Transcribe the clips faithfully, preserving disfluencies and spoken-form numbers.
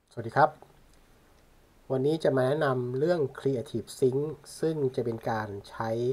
สวัสดีครับวันนี้จะมาแนะนำเรื่อง Creative Sync ซึ่งจะเป็นการใช้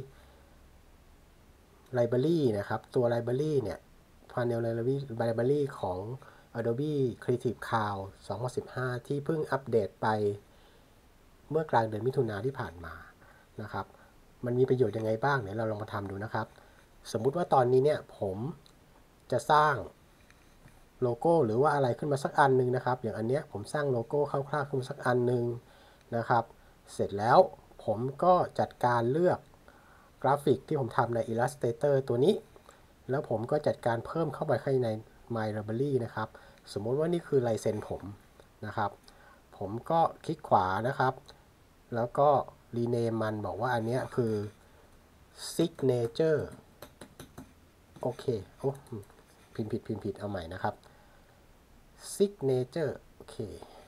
Library นะครับตัว Library เนี่ย Panel Library Library ของ Adobe Creative Cloud สองพันสิบห้า ที่เพิ่งอัปเดตไปเมื่อกลางเดือนมิถุนายนที่ผ่านมานะครับมันมีประโยชน์ยังไงบ้างเดี๋ยวเราลองมาทำดูนะครับสมมุติว่าตอนนี้เนี่ยผมจะสร้างโลโก้หรือว่าอะไรขึ้นมาสักอันหนึ่งนะครับอย่างอันเนี้ยผมสร้างโลโก้คร่าวๆขึ้นมาสักอันหนึ่งนะครับเสร็จแล้วผมก็จัดการเลือกกราฟิกที่ผมทำใน Illustrator ตัวนี้แล้วผมก็จัดการเพิ่มเข้าไปข้างใน My Library นะครับสมมติว่านี่คือลายเซ็นผมนะครับผมก็คลิกขวานะครับแล้วก็ rename มันบอกว่าอันนี้คือ signature โอเคโอ้พิมพ์ผิดพิมพ์ผิดเอาใหม่นะครับ signature โอเค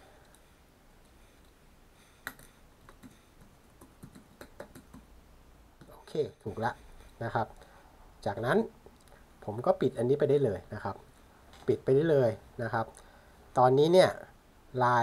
โอเคถูกละนะครับจากนั้นผมก็ปิดอันนี้ไปได้เลยนะครับปิดไปได้เลยนะครับตอนนี้เนี่ยลาย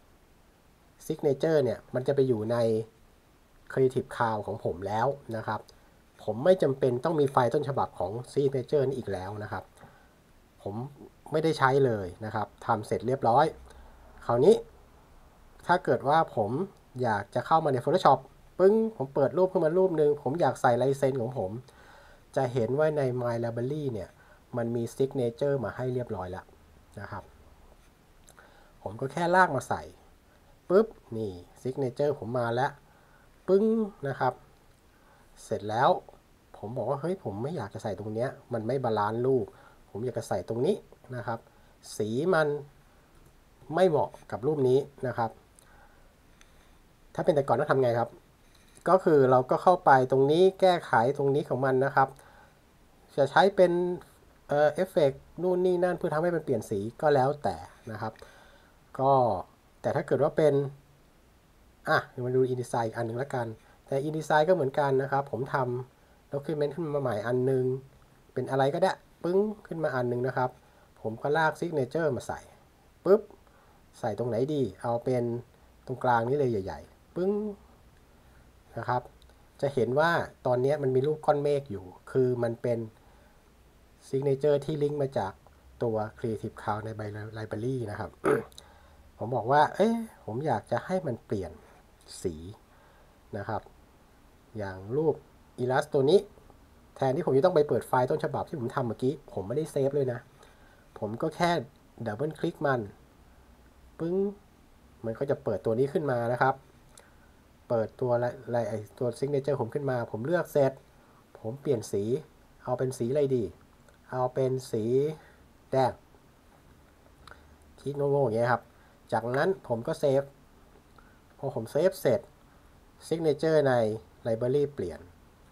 signature เนี่ยมันจะไปอยู่ใน Creative Cloud ของผมแล้วนะครับผมไม่จำเป็นต้องมีไฟล์ต้นฉบับของ signature นี้อีกแล้วนะครับผมไม่ได้ใช้เลยนะครับทำเสร็จเรียบร้อยคราวนี้ถ้าเกิดว่าผมอยากจะเข้ามาใน Photoshop ปึ้งผมเปิดรูปขึ้นมารูปหนึ่งผมอยากใส่ลายเซ็นของผมจะเห็นว่าใน My Library เนี่ยมันมี Signature มาให้เรียบร้อยแล้วนะครับผมก็แค่ลากมาใส่ปุ๊บนี่ Signature ผมมาแล้วปึ้งนะครับเสร็จแล้วผมบอกว่าเฮ้ยผมไม่อยากจะใส่ตรงเนี้ยมันไม่บาลานซ์รูปผมอยากจะใส่ตรงนี้นะครับสีมันไม่เหมาะกับรูปนี้นะครับถ้าเป็นแต่ก่อนต้องทำไงครับก็คือเราก็เข้าไปตรงนี้แก้ไขตรงนี้ของมันนะครับจะใช้เป็นเอ่อเอฟเฟกต์นู่นนี่นั่นเพื่อทำให้มันเปลี่ยนสีก็แล้วแต่นะครับก็แต่ถ้าเกิดว่าเป็นอ่ะมาดู InDesign อีกอันหนึ่งแล้วกันแต่ InDesign ก็เหมือนกันนะครับผมทำ Document ขึ้นมาใหม่อันหนึงเป็นอะไรก็ได้ปึ้งขึ้นมาอันหนึงนะครับผมก็ลาก Signature มาใส่ปุ๊บใส่ตรงไหนดีเอาเป็นตรงกลางนี้เลยใหญ่ๆปึ้งนะครับจะเห็นว่าตอนนี้มันมีรูปก้อนเมฆอยู่คือมันเป็น Signature ที่ลิงก์มาจากตัว Creative Cloud ใน Library นะครับ ผมบอกว่าเอ๊ะผมอยากจะให้มันเปลี่ยนสีนะครับอย่างรูปอิลลัสตัวนี้แทนที่ผมจะต้องไปเปิดไฟล์ต้นฉบับที่ผมทำเมื่อกี้ผมไม่ได้เซฟเลยนะผมก็แค่ดับเบิลคลิกมันปึ้งมันก็จะเปิดตัวนี้ขึ้นมานะครับเปิดตัวอะไรไอตัวซิกเนเจอร์ผมขึ้นมาผมเลือกเสร็จผมเปลี่ยนสีเอาเป็นสีอะไรดีเอาเป็นสีแดงคลิกโง่ๆอย่างเงี้ยครับจากนั้นผมก็เซฟพอผมเซฟเสร็จ Signature ใน Library เปลี่ยน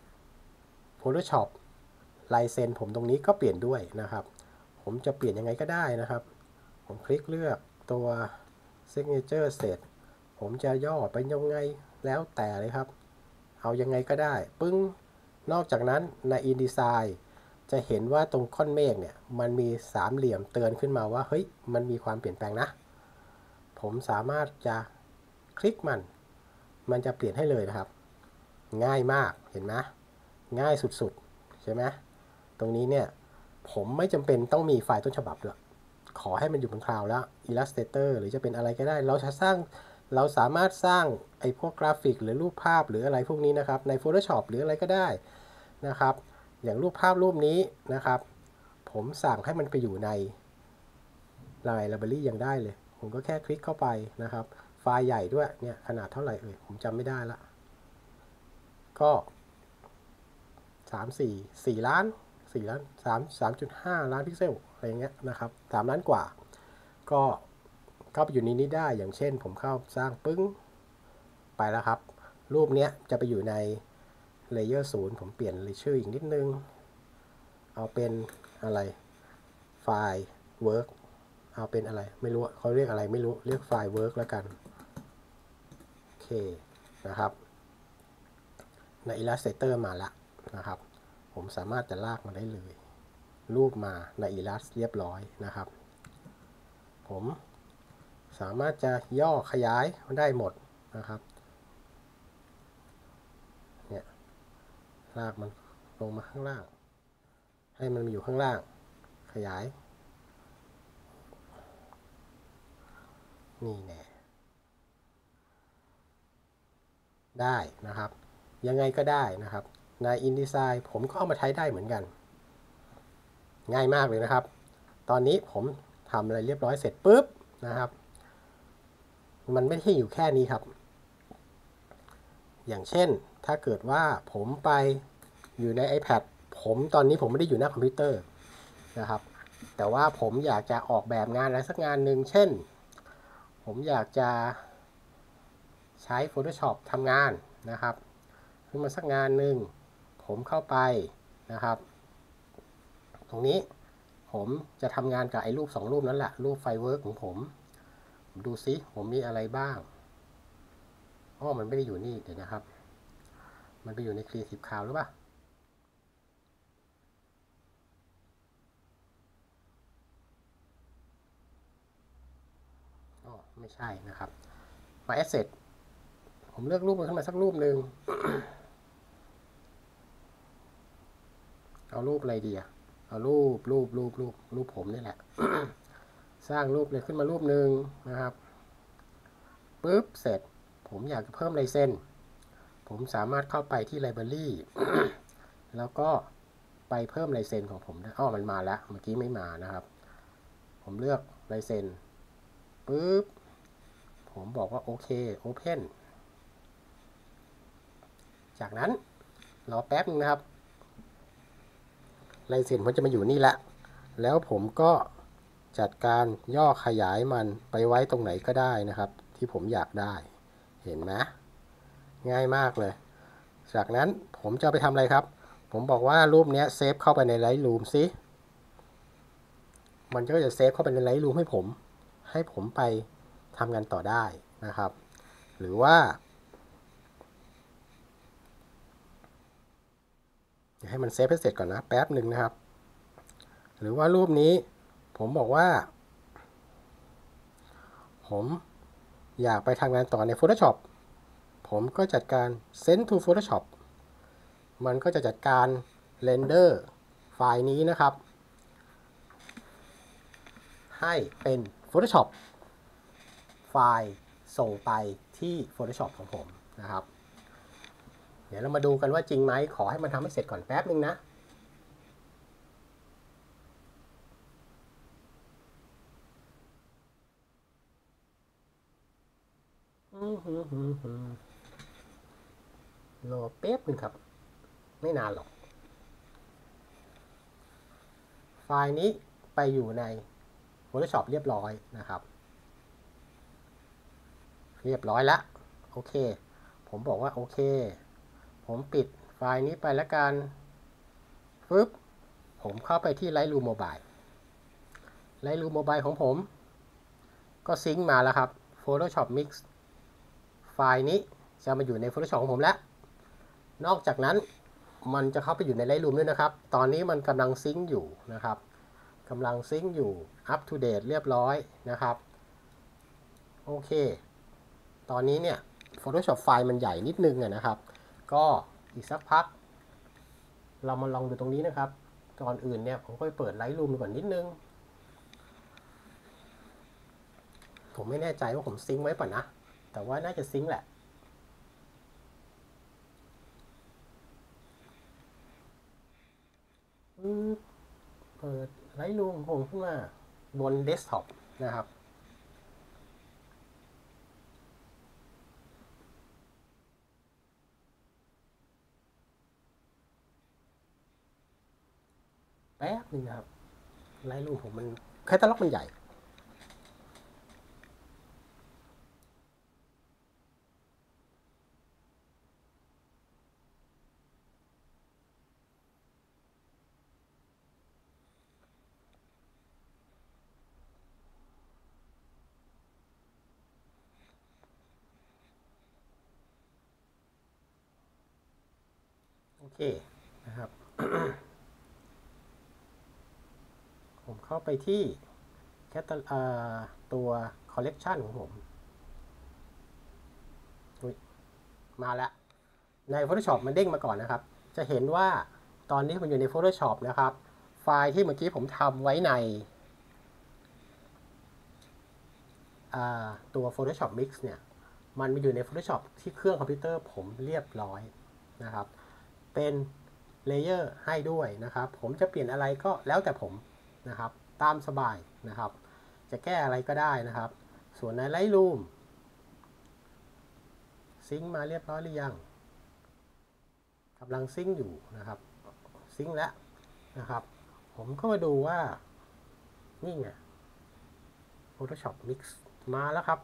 Photoshop ลายเซ็นผมตรงนี้ก็เปลี่ยนด้วยนะครับผมจะเปลี่ยนยังไงก็ได้นะครับผมคลิกเลือกตัว Signature เสร็จผมจะย่อไปยังไงแล้วแต่เลยครับเอายังไงก็ได้ปึ้งนอกจากนั้นใน InDesign จะเห็นว่าตรงค่อนเมฆเนี่ยมันมีสามเหลี่ยมเตือนขึ้นมาว่าเฮ้ยมันมีความเปลี่ยนแปลงนะผมสามารถจะคลิกมันมันจะเปลี่ยนให้เลยนะครับง่ายมากเห็นไหมง่ายสุดๆใช่ไหมตรงนี้เนี่ยผมไม่จำเป็นต้องมีไฟล์ต้นฉบับด้วยขอให้มันอยู่บนคลาวด์แล้ว Illustrator หรือจะเป็นอะไรก็ได้เราจะสร้างเราสามารถสร้างไอ้พวกกราฟิกหรือรูปภาพหรืออะไรพวกนี้นะครับใน Photoshop หรืออะไรก็ได้นะครับอย่างรูปภาพรูปนี้นะครับผมสั่งให้มันไปอยู่ในลาย Library ยังได้เลยผมก็แค่คลิกเข้าไปนะครับไฟล์ใหญ่ด้วยเนี่ยขนาดเท่าไหร่เอ่ยผมจำไม่ได้ละก็สามสี่สี่ล้านสี่ล้านสามสามจุดห้าล้านพิกเซลอะไรเงี้ยนะครับสามล้านกว่าก็เข้าไปอยู่ในนี้ได้อย่างเช่นผมเข้าสร้างปึ้งไปแล้วครับรูปเนี้ยจะไปอยู่ในเลเยอร์ศูนย์ผมเปลี่ยนชื่ออีกนิดนึงเอาเป็นอะไรไฟล์ work เอาเป็นอะไรไม่รู้เขาเรียกอะไรไม่รู้เรียกไฟล์ work แล้วกันโอเคนะครับใน Illustrator มาละนะครับผมสามารถจะลากมาได้เลยรูปมาใน Illust เรียบร้อยนะครับผมสสามารถจะย่อขยายได้หมดนะครับเนี่ยลากมันลงมาข้างล่างให้มันอยู่ข้างล่างขยายนี่แน่ได้นะครับยังไงก็ได้นะครับใน InDesign ผมก็เอามาใช้ได้เหมือนกันง่ายมากเลยนะครับตอนนี้ผมทำอะไรเรียบร้อยเสร็จปุ๊บนะครับมันไม่ใช่อยู่แค่นี้ครับอย่างเช่นถ้าเกิดว่าผมไปอยู่ใน iPad ผมตอนนี้ผมไม่ได้อยู่หน้าคอมพิวเตอร์นะครับแต่ว่าผมอยากจะออกแบบงานอะไรสักงานหนึ่งเช่นผมอยากจะใช้ Photoshop ทำงานนะครับขึ้นมาสักงานหนึ่งผมเข้าไปนะครับตรงนี้ผมจะทำงานกับไอ้รูปสองรูปนั้นแหละรูปไฟเวิร์กของผมดูซิผมมีอะไรบ้างอ๋อมันไม่ได้อยู่นี่เดี๋ยวนะครับมันไปอยู่ใน Creative Cloud หรือเปล่าอ๋อไม่ใช่นะครับมา Asset ผมเลือกรูปมันขึ้นมาสักรูปหนึ่งเอารูปอะไรดีอะเอารูปรูปรูปรูปรูปผมนี่แหละ สร้างรูปเลยขึ้นมารูปหนึ่งนะครับปุ๊บเสร็จผมอยากจะเพิ่มลายเส้นผมสามารถเข้าไปที่ Library แล้วก็ไปเพิ่มลายเซ็นของผมได้อ้อมันมาแล้วเมื่อกี้ไม่มานะครับผมเลือกลายเซ็นปุ๊บผมบอกว่าโอเค Open จากนั้นรอแป๊บนึงนะครับลายเซ็นมันจะมาอยู่นี่แหละแล้วผมก็จัดการย่อขยายมันไปไว้ตรงไหนก็ได้นะครับที่ผมอยากได้เห็นไหมง่ายมากเลยจากนั้นผมจะไปทำอะไรครับผมบอกว่ารูปนี้เซฟเข้าไปใน Lightroom ซิมันก็จะเซฟเข้าไปใน Lightroom ให้ผมให้ผมไปทำงานต่อได้นะครับหรือว่าให้มันเซฟให้เสร็จก่อนนะแป๊บหนึ่งนะครับหรือว่ารูปนี้ผมบอกว่าผมอยากไปทำงานต่อใน Photoshop ผมก็จัดการ Send to Photoshop มันก็จะจัดการ Render ไฟล์นี้นะครับให้เป็น Photoshop ไฟล์ส่งไปที่ Photoshop ของผมนะครับเดี๋ยวเรามาดูกันว่าจริงไหมขอให้มันทำให้เสร็จก่อนแป๊บนึงนะรอแป๊บนึงครับไม่นานหรอกไฟล์นี้ไปอยู่ใน Photoshop เรียบร้อยนะครับเรียบร้อยแล้วโอเคผมบอกว่าโอเคผมปิดไฟล์นี้ไปแล้วกันปึ๊บผมเข้าไปที่ Lightroom Mobile Lightroom Mobile ของผมก็ซิงค์มาแล้วครับ Photoshop Mix ไฟล์นี้จะมาอยู่ใน Photoshop ของผมแล้วนอกจากนั้นมันจะเข้าไปอยู่ใน Lightroom ด้วยนะครับตอนนี้มันกำลังซิงค์อยู่นะครับกำลังซิงค์อยู่ up to date เรียบร้อยนะครับโอเคตอนนี้เนี่ย Photoshop ไฟล์มันใหญ่นิดนึงนะครับก็อีกสักพักเรามาลองดูตรงนี้นะครับก่อนอื่นเนี่ยผมก็ไปเปิด Lightroom ก่อนนิดนึงผมไม่แน่ใจว่าผมซิงค์ไว้ป่ะนะแต่ว่าน่าจะซิงค์แหละเปิด Lightroom ผมขึ้นมาบนเดสก์ท็อปนะครับแป๊บนึงนะครับ Lightroom ผมมันแคตตาล็อกมันใหญ่โอเคนะครับ ผมเข้าไปที่แคตตาตัว collection ของผมมาแล้วใน Photoshop มันเด้งมาก่อนนะครับจะเห็นว่าตอนนี้มันอยู่ใน Photoshop นะครับไฟล์ที่เมื่อกี้ผมทำไว้ในตัว Photoshop Mix เนี่ยมันมาอยู่ใน Photoshop ที่เครื่องคอมพิวเตอร์ผมเรียบร้อยนะครับเป็นเลเยอร์ให้ด้วยนะครับผมจะเปลี่ยนอะไรก็แล้วแต่ผมนะครับตามสบายนะครับจะแก้อะไรก็ได้นะครับส่วนใน Lightroom ซิงค์มาเรียบร้อยหรือยังกำลังซิงค์อยู่นะครับซิงค์แล้วนะครับผมก็มาดูว่านี่ไง Photoshop Mix มาแล้วครับ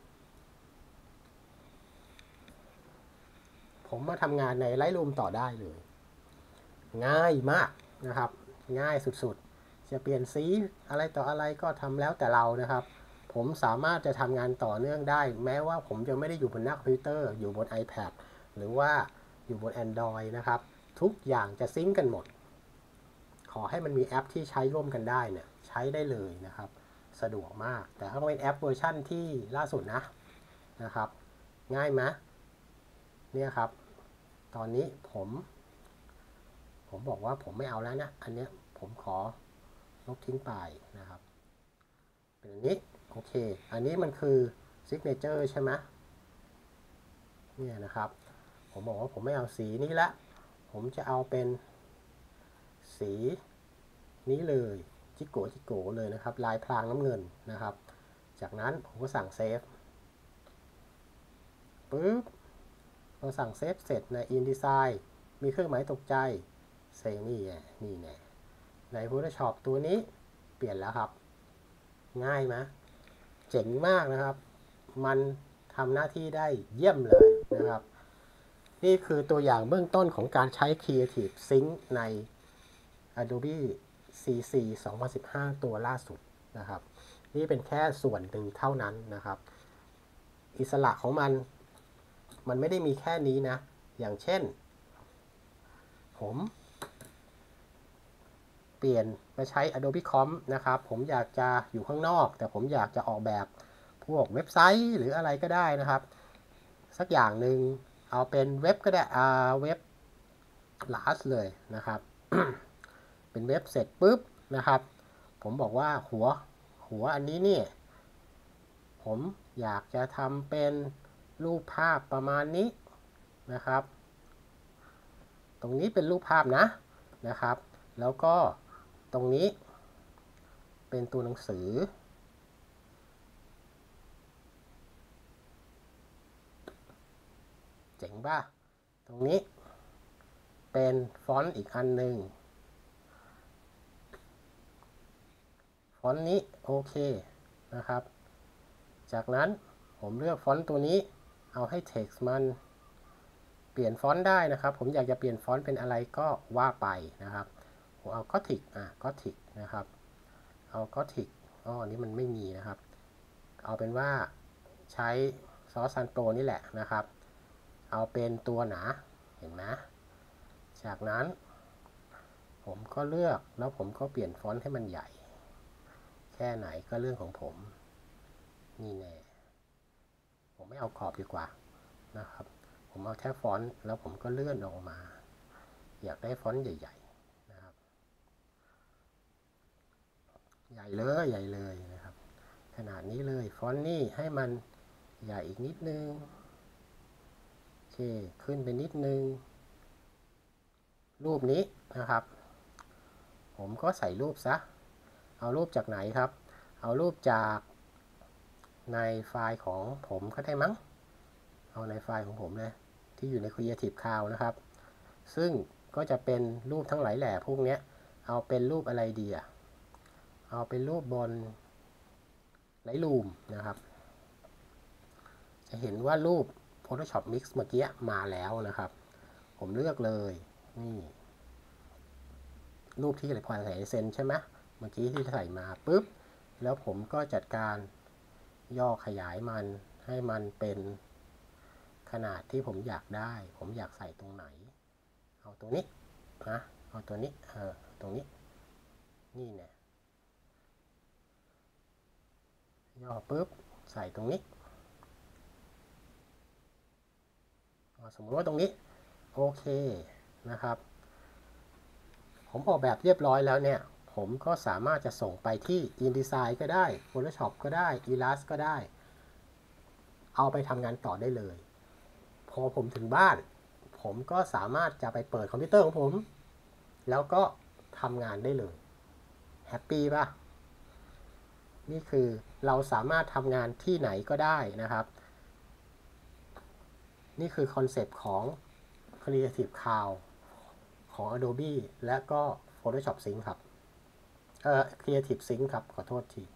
ผมมาทำงานใน Lightroom ต่อได้เลยง่ายมากนะครับง่ายสุดๆจะเปลี่ยนสีอะไรต่ออะไรก็ทำแล้วแต่เรานะครับผมสามารถจะทำงานต่อเนื่องได้แม้ว่าผมจะไม่ได้อยู่บนหน้าคอมพิวเตอร์อยู่บน iPad หรือว่าอยู่บน Android นะครับทุกอย่างจะซิงก์กันหมดขอให้มันมีแอปที่ใช้ร่วมกันได้เนี่ยใช้ได้เลยนะครับสะดวกมากแต่ถ้าเป็นแอปเวอร์ชั่นที่ล่าสุดนะนะครับง่ายไหมเนี่ยครับตอนนี้ผมผมบอกว่าผมไม่เอาแล้วนะอันนี้ผมขอลบทิ้งไปนะครับเป็นอย่างนี้โอเคอันนี้มันคือ Signature ใช่ไหมเนี่ยนะครับผมบอกว่าผมไม่เอาสีนี้ละผมจะเอาเป็นสีนี้เลยจิโกจิโกเลยนะครับลายพรางน้ำเงินนะครับจากนั้นผมก็สั่งเซฟปึ๊บพอสั่งเซฟเสร็จใน InDesign มีเครื่องหมายตกใจเซนี่ไงนี่ไงใน Photoshop ตัวนี้เปลี่ยนแล้วครับง่ายไหมเจ๋งมากนะครับมันทำหน้าที่ได้เยี่ยมเลยนะครับนี่คือตัวอย่างเบื้องต้นของการใช้ Creative Sync ใน Adobe ซี ซี สองพันสิบห้า ตัวล่าสุดนะครับนี่เป็นแค่ส่วนหนึ่งเท่านั้นนะครับอิสระของมันมันไม่ได้มีแค่นี้นะอย่างเช่นผมเปลี่ยนมาใช้ Adobe Com นะครับผมอยากจะอยู่ข้างนอกแต่ผมอยากจะออกแบบพวกเว็บไซต์หรืออะไรก็ได้นะครับสักอย่างหนึ่งเอาเป็นเว็บก็ได้อ่าเว็บ Last เลยนะครับ เป็นเว็บเสร็จปุ๊บนะครับผมบอกว่าหัวหัวอันนี้เนี่ยผมอยากจะทำเป็นรูปภาพประมาณนี้นะครับตรงนี้เป็นรูปภาพนะนะครับแล้วก็ตรงนี้เป็นตัวหนังสือเจ๋งป่ะตรงนี้เป็นฟอนต์อีกอันหนึ่งฟอนต์นี้โอเคนะครับจากนั้นผมเลือกฟอนต์ตัวนี้เอาให้ text มันเปลี่ยนฟอนต์ได้นะครับผมอยากจะเปลี่ยนฟอนต์เป็นอะไรก็ว่าไปนะครับผมเอา Gothic อ่ะ Gothic นะครับเอา Gothic อ๋ออันนี้มันไม่มีนะครับเอาเป็นว่าใช้ซอสซันโตนี่แหละนะครับเอาเป็นตัวหนาเห็นไหมจากนั้นผมก็เลือกแล้วผมก็เปลี่ยนฟอนต์ให้มันใหญ่แค่ไหนก็เรื่องของผมนี่แน่ผมไม่เอาขอบดีกว่านะครับผมเอาแค่ฟอนต์แล้วผมก็เลื่อนออกมาอยากได้ฟอนต์ใหญ่ๆนะครับใหญ่เลยใหญ่เลยนะครับขนาดนี้เลยฟอนต์นี่ให้มันใหญ่อีกนิดนึงโอเคขึ้นไปนิดนึงรูปนี้นะครับผมก็ใส่รูปซะเอารูปจากไหนครับเอารูปจากในไฟล์ของผมก็ได้มั้งเอาในไฟล์ของผมเลยที่อยู่ใน Creative Cloud นะครับซึ่งก็จะเป็นรูปทั้งหลายแหล่พวกนี้เอาเป็นรูปอะไรดีอ่ะเอาเป็นรูปบน Lightroom นะครับจะเห็นว่ารูป Photoshop Mix เมื่อกี้มาแล้วนะครับผมเลือกเลยนี่รูปที่พอใส่เซนใช่ไหมเมื่อกี้ที่ใส่มาปุ๊บแล้วผมก็จัดการย่อขยายมันให้มันเป็นขนาดที่ผมอยากได้ผมอยากใส่ตรงไหนเอาตรงนี้นะเอาตัวนี้เออตรงนี้นี่เนี่ยย่อปุ๊บใส่ตรงนี้สมมติว่าตรงนี้โอเคนะครับผมออกแบบเรียบร้อยแล้วเนี่ยผมก็สามารถจะส่งไปที่ InDesign ก็ได้ Photoshop ก็ได้ Illustrator ก็ได้เอาไปทำงานต่อได้เลยพอผมถึงบ้านผมก็สามารถจะไปเปิดคอมพิวเตอร์ของผมแล้วก็ทำงานได้เลยแฮปปี้ป่ะนี่คือเราสามารถทำงานที่ไหนก็ได้นะครับนี่คือคอนเซปต์ของ Creative Cloud ของ Adobe และก็ Photoshop Sync ครับเอ่อ Creative Sync ครับขอโทษที